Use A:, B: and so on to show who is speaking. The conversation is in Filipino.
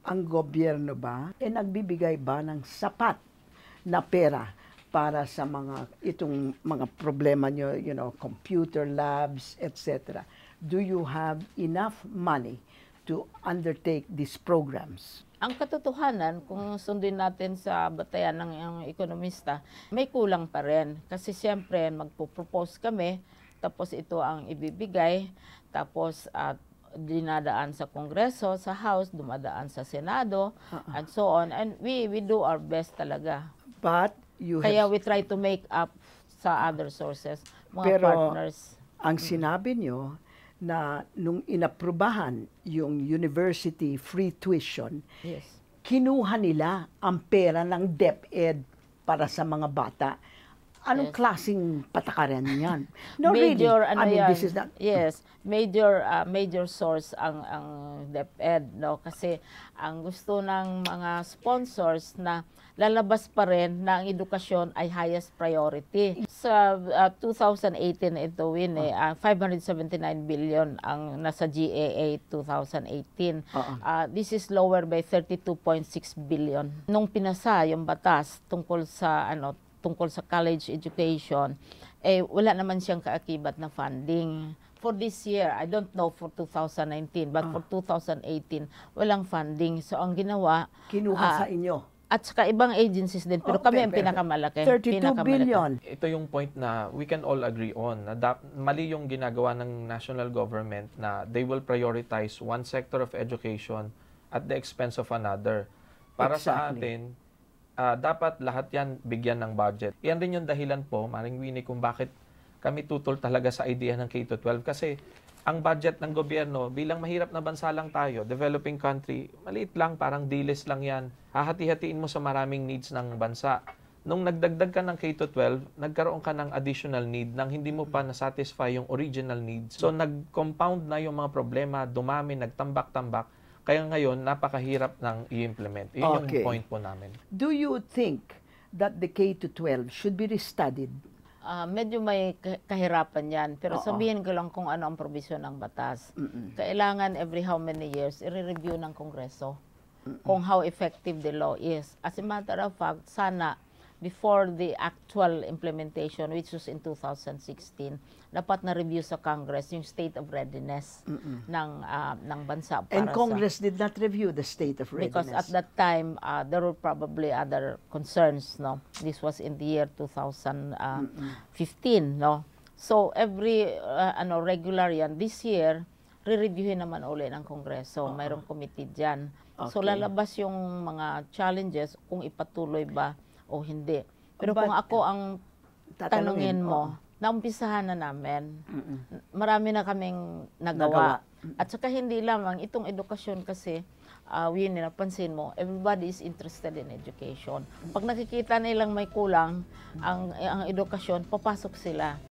A: ang gobyerno ba nagbibigay ba ng sapat na pera para sa itong mga problema nyo, computer labs, etc. Do you have enough money to undertake these programs?
B: Ang katotohanan, kung sundin natin sa batayan ng ekonomista, may kulang pa rin. Kasi siyempre, magpo-propose kami, tapos ito ang ibibigay, tapos dinadaan sa Kongreso, sa House, dumadaan sa Senado, and so on. And we do our best talaga.
A: But
B: Kaya we try to make up sa other sources, mga partners.
A: Ang sinabi nyo na nung inaprubahan yung university free tuition,
B: Yes.
A: kinuha nila ang pera ng DepEd para sa mga bata. Anong klaseng patakaran yan? No,
B: major,
A: really. I mean, this is not...
B: Yes, major source ang DepEd, no? Kasi ang gusto ng mga sponsors na lalabas pa rin na ang edukasyon ay highest priority. Sa 2018 ito, 579 billion ang nasa GAA 2018. This is lower by 32.6 billion. Nung pinasa yung batas tungkol sa college education, wala naman siyang kaakibat na funding. For this year, I don't know for 2019, but for 2018, walang funding. So ang ginawa,
A: kinuha sa inyo.
B: At saka ibang agencies din, pero kami ang pinakamalaki.
A: 32 billion.
C: Ito yung point na we can all agree on. Mali yung ginagawa ng national government na they will prioritize one sector of education at the expense of another. Para sa atin, dapat lahat yan bigyan ng budget. Yan rin yung dahilan po, Maring Winnie, kung bakit kami tutol talaga sa idea ng K-12. Kasi ang budget ng gobyerno, bilang mahirap na bansa lang tayo, developing country, maliit lang, parang dilis lang yan. Hahati-hatiin mo sa maraming needs ng bansa. Nung nagdagdag ka ng K-12, nagkaroon ka ng additional need nang hindi mo pa nasatisfy yung original needs. So nag-compound na yung mga problema, dumami, nagtambak-tambak. Kaya ngayon, napakahirap ng i-implement. Yun yung point po namin.
A: Do you think that the K-12 should be restudied?
B: Medyo may kahirapan yan. Pero sabihin ko lang kung ano ang probisyon ng batas. Kailangan every how many years, i-review ng Kongreso kung how effective the law is. As a matter of fact, sana before the actual implementation, which was in 2016, dapat na-review sa Congress yung state of readiness ng bansa.
A: And Congress did not review the state of readiness.
B: Because at that time, there were probably other concerns, no? This was in the year 2015, no? So, every, regular yan. This year, re-reviewin naman uli ng Kongreso. Mayroong committee dyan. So, lalabas yung mga challenges kung ipatuloy ba o hindi. Pero kung ako ang tanungin mo, naumpisahan na namin. Marami na kaming nagawa. At saka hindi lamang, itong edukasyon kasi, yun napansin mo, everybody is interested in education. Pag nakikita nilang may kulang ang edukasyon, papasok sila.